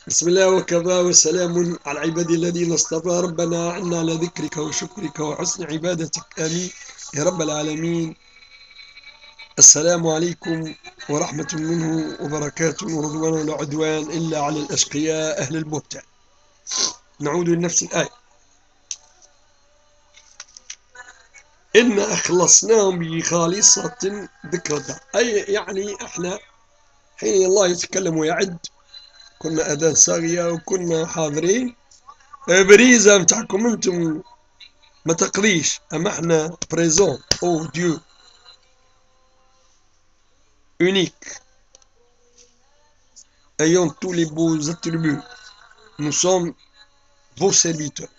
بسم الله وكفى وسلام على عبادي الذين اصطفى. ربنا عنا على ذكرك وشكرك وحسن عبادتك، آمين يا رب العالمين. السلام عليكم ورحمة منه وبركاته ورضوان ولا عدوان إلا على الأشقياء أهل البهتان. نعود لنفس الآية: إن أخلصناهم بخالصة ذكر الدار. أي يعني إحنا حين الله يتكلم ويعد كنا أذان صاغية وكنا حاضرين. بريزة متاعكم انتم ما تقريش، اما احنا بريزون او ديو unique ayant tous les beaux attributs. Nous sommes vos serviteurs.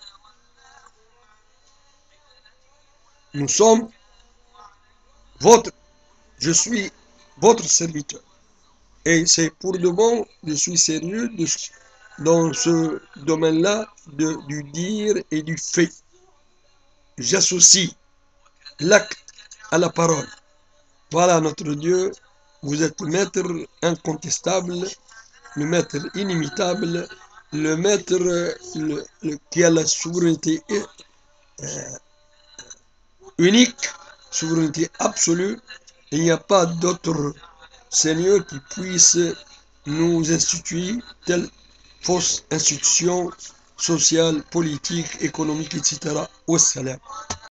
Nous sommes votre, je suis votre serviteur. Et c'est pour de bon, je suis sérieux dans ce domaine-là du dire et du fait. J'associe l'acte à la parole. Voilà notre Dieu, vous êtes le maître incontestable, le maître inimitable, le maître qui a la souveraineté unique, souveraineté absolue. Il n'y a pas d'autre Seigneur qui puisse nous instituer telle fausse institution sociale, politique, économique, etc. Wassalam.